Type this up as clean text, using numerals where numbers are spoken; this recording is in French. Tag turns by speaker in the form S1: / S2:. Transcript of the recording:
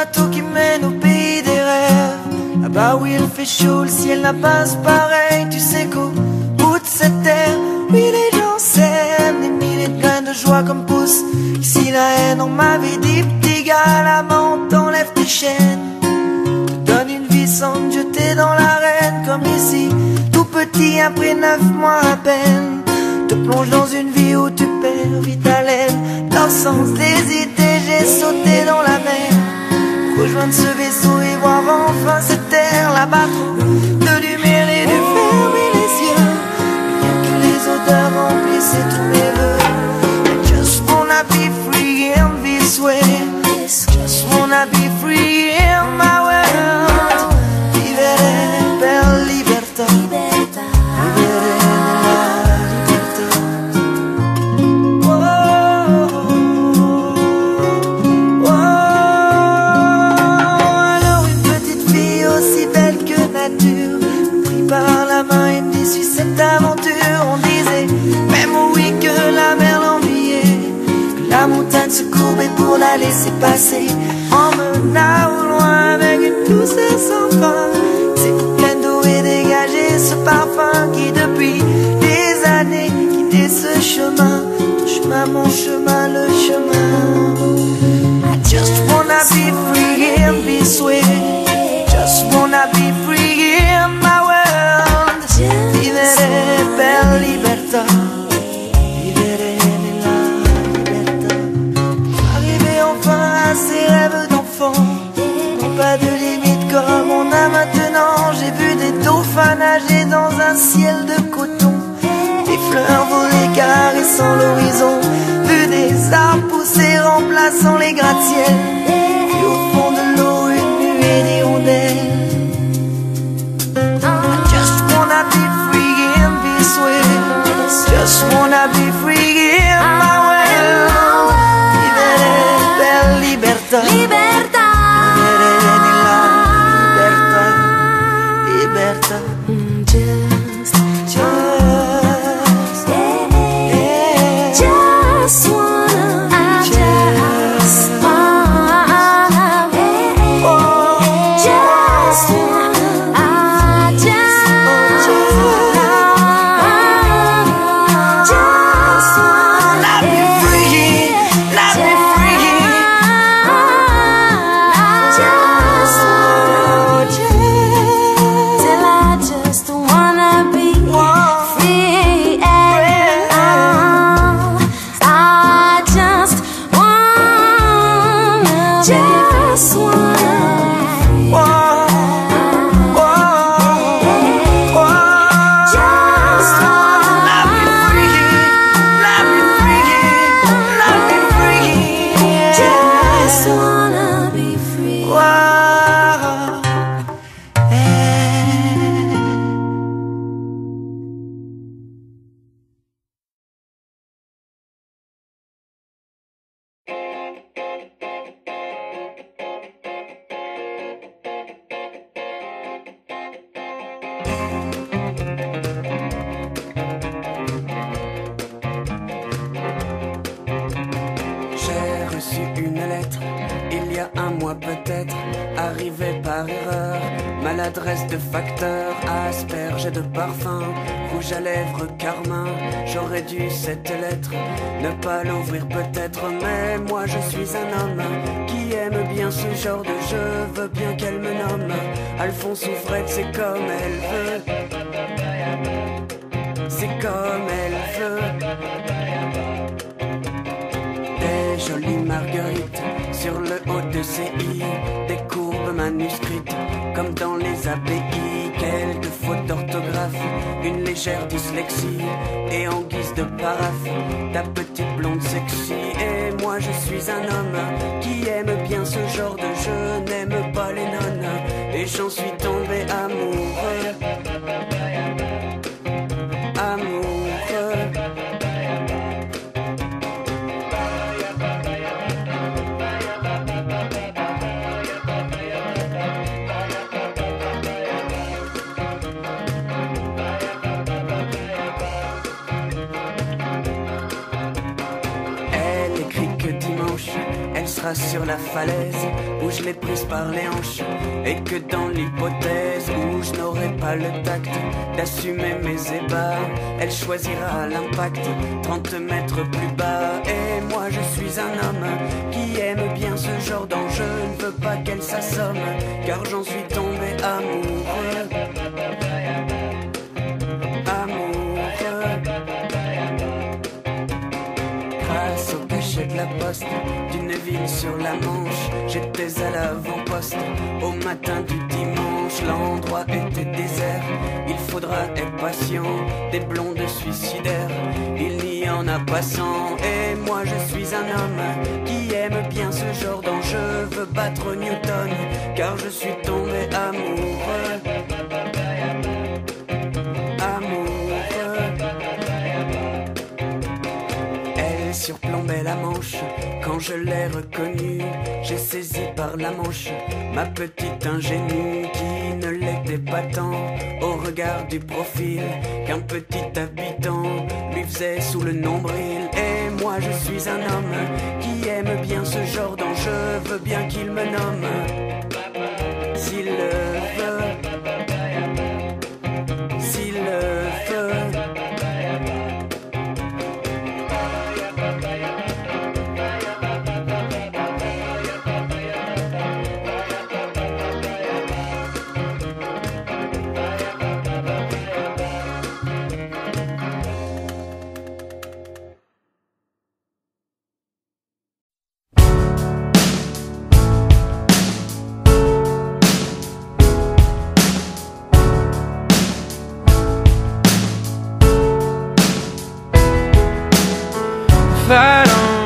S1: bateau qui mène au pays des rêves. Là-bas où il fait chaud, le ciel n'a pas ce pareil. Tu sais qu'au bout de cette terre, oui les gens s'aiment, des milliers de graines de joie comme poussent ici la haine. On m'avait dit petit gars, là-bas on t'enlève tes chaînes, te donne une vie sans te jeter dans l'arène. Comme ici, tout petit après 9 mois à peine, te plonge dans une vie où tu perds vite haleine. Dans sans hésiter, j'ai sauté dans la mer, rejoindre ce vaisseau et voir enfin cette terre. Là-bas trop de lumière et de fermer les yeux, rien que les odeurs remplissaient tous mes voeux. I just wanna be free in this way, just wanna be free in my world. Vivere per libertà, vivere nella libertà. Oh, oh, alors une petite fille aussi belle que nature me prit par la main et me dit suis cette aventure. On disait même oui que la mer l'ennuyait, que la montagne se courbait pour la laisser passer. Emmena au loin avec une douceur sans fin, c'est pleine d'eau et dégager ce parfum qui depuis des années quittait ce chemin. Ton chemin, mon chemin, le chemin. I just wanna be free in this way, just wanna be free in my world. Vivere per libertà, vivere nella libertà. Arriver enfin à ces rêves d'enfant, non pas de limite comme on a maintenant. J'ai vu des dauphins nager dans un ciel de coton, des fleurs voler caressant l'horizon, vu des arbres pousser remplaçant les gratte-ciel, puis au fond de l'eau une nuée d'hirondelles. I just wanna be free in this way, just wanna be free in my world. Vivere per libertà,
S2: Libertà,
S1: vivere nella libertà, libertà.
S2: just,
S1: Just, yeah.
S2: just wanna, I just wanna,
S1: Oh,
S2: just wanna, I just wanna,
S1: let me free, let me free.
S2: just wanna, till I just wanna be free and I just wanna, just wanna
S1: Whoa, whoa, whoa.
S2: just
S1: Let me free, let me free, let me free.
S2: just wanna be free.
S1: Whoa,
S3: J'ai reçu une lettre, il y a un mois peut-être, arrivée par erreur. Maladresse de facteur, asperge de parfum, rouge à lèvres carmin. J'aurais dû cette lettre ne pas l'ouvrir peut-être, mais moi je suis un homme qui aime bien ce genre de jeu. Veux bien qu'elle me nomme Alphonse ou Fred, c'est comme elle veut, c'est comme elle veut. Des jolies marguerites sur le haut de ses i, des courbes manuscrites comme dans les API, quelques fautes d'orthographe, une légère dyslexie, et en guise de paraphe, ta petite blonde sexy. Et moi je suis un homme qui aime bien ce genre de jeu, n'aime pas les nonnes, et j'en suis tombé amoureux, amoureux. dimanche, elle sera sur la falaise où je l'ai prise par les hanches. Et que dans l'hypothèse où je n'aurai pas le tact d'assumer mes ébats, elle choisira l'impact 30 mètres plus bas. Et moi je suis un homme qui aime bien ce genre d'enjeu. Ne veux pas qu'elle s'assomme car j'en suis tombé amoureux. Grâce au cachet de la poste d'une ville sur la Manche, j'étais à l'avant-poste au matin du dimanche. L'endroit était désert, il faudra être patient. Des blondes suicidaires, il n'y en a pas 100. Et moi je suis un homme qui aime bien ce genre d'enjeu. Veux battre Newton car je suis tombé amoureux. Surplombait la Manche, quand je l'ai reconnue, j'ai saisi par la manche ma petite ingénue qui ne l'était pas tant au regard du profil qu'un petit habitant lui faisait sous le nombril. Et moi je suis un homme qui aime bien ce genre d'enjeu, veux bien qu'il me nomme s'il le veut, s'il le veut.
S4: I don't